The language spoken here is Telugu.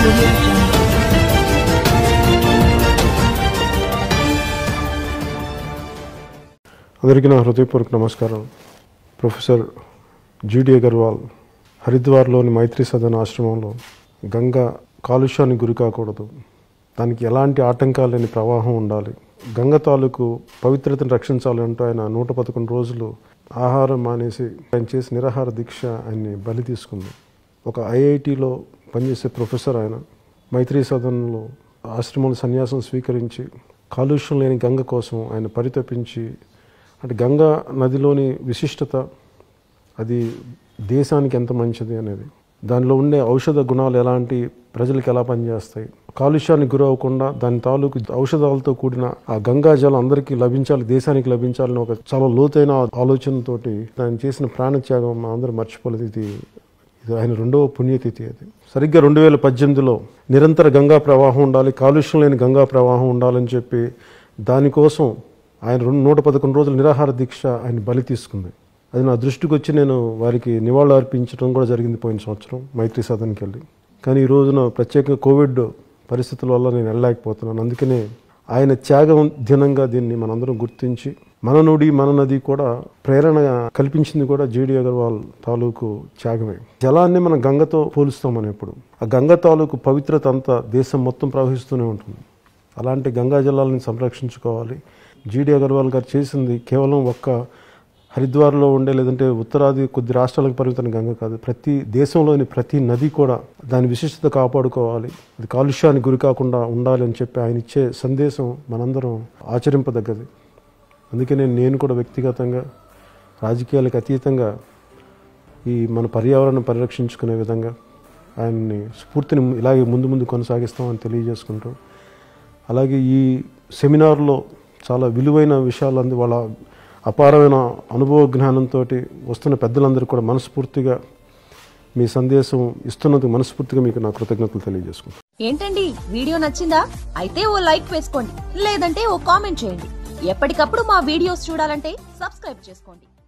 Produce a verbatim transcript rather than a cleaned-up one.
audio jungle. అందరికీ నా హృదయపూర్వక నమస్కారం. ప్రొఫెసర్ జిడి అగర్వాల్ హరిద్వార్లోని మైత్రి సదన్ ఆశ్రమంలో గంగా కాలుష్యానికి గురి కాకూడదు, దానికి ఎలాంటి ఆటంకాలు లేని ప్రవాహం ఉండాలి, గంగ తాలూకు పవిత్రతను రక్షించాలంటూ ఆయన నూట పదకొండు రోజులు ఆహారం మానేసి ఆయన చేసి నిరాహార దీక్ష ఆయన్ని బలి తీసుకుంది. ఒక ఐఐటిలో పనిచేసే ప్రొఫెసర్ ఆయన మైత్రి సదన్లో ఆశ్రమంలో సన్యాసం స్వీకరించి కాలుష్యం లేని గంగ కోసం ఆయన పరితపించి, అంటే గంగా నదిలోని విశిష్టత, అది దేశానికి ఎంత మంచిది అనేది, దానిలో ఉండే ఔషధ గుణాలు ఎలాంటి, ప్రజలకు ఎలా పనిచేస్తాయి, కాలుష్యానికి గురవ్వకుండా దాని తాలూకు ఔషధాలతో కూడిన ఆ గంగా జలం అందరికీ లభించాలి, దేశానికి లభించాలని ఒక చాలా లోతైన ఆలోచనతోటి ఆయన చేసిన ప్రాణత్యాగం మా అందరూ మర్చిపోలేదు. ఇది ఇది ఆయన రెండవ పుణ్యతిథి. అది సరిగ్గా రెండు వేల పద్దెనిమిదిలో నిరంతర గంగా ప్రవాహం ఉండాలి, కాలుష్యం లేని గంగా ప్రవాహం ఉండాలని చెప్పి దానికోసం ఆయన రెండు నూట పదకొండు రోజులు నిరాహార దీక్ష ఆయన బలి తీసుకుంది. అది నా దృష్టికి వచ్చి నేను వారికి నివాళులు అర్పించడం కూడా జరిగింది పోయిన సంవత్సరం మైత్రి సదన్కి వెళ్ళి. కానీ ఈ రోజున ప్రత్యేకంగా కోవిడ్ పరిస్థితుల వల్ల నేను వెళ్ళలేకపోతున్నాను. అందుకనే ఆయన త్యాగం దినంగా దీన్ని మనందరం గుర్తించి, మన నుడి మన నది కూడా ప్రేరణ కల్పించింది కూడా జిడి అగర్వాల్ తాలూకు త్యాగమే. జలాన్ని మనం గంగతో పోలుస్తాం మనం ఎప్పుడు. ఆ గంగ తాలూకు పవిత్రత అంతా దేశం మొత్తం ప్రవహిస్తూనే ఉంటుంది. అలాంటి గంగా జలాలని సంరక్షించుకోవాలి. జిడి అగర్వాల్ గారు చేసింది కేవలం ఒక్క హరిద్వార్లో ఉండే లేదంటే ఉత్తరాది కొద్ది రాష్ట్రాలకు పరిమితమైన గంగ కాదు, ప్రతి దేశంలోని ప్రతి నది కూడా దాని విశిష్టత కాపాడుకోవాలి, అది కాలుష్యానికి గురి కాకుండా ఉండాలి అని చెప్పి ఆయన ఇచ్చే సందేశం మనందరం ఆచరింపదగ్గది. అందుకనే నేను కూడా వ్యక్తిగతంగా రాజకీయాలకు అతీతంగా ఈ మన పర్యావరణం పరిరక్షించుకునే విధంగా ఆయన్ని స్ఫూర్తిని ఇలాగే ముందు ముందు కొనసాగిస్తామని తెలియజేసుకుంటూ, అలాగే ఈ సెమినార్లో చాలా విలువైన విషయాలు అంది వాళ్ళ అపారమైన అనుభవ జ్ఞానంతో వస్తున్న పెద్దలందరూ కూడా మనస్ఫూర్తిగా మీ సందేశం ఇస్తున్నందుకు మనస్ఫూర్తిగా మీకు నా కృతజ్ఞతలు తెలియజేసుకుంటాను. ఏంటండి, వీడియో నచ్చిందా? అయితే ఓ లైక్ వేసుకోండి, లేదంటే ఓ కామెంట్ చేయండి. ఎప్పటికప్పుడు మా వీడియోస్ చూడాలంటే సబ్స్క్రైబ్ చేసుకోండి.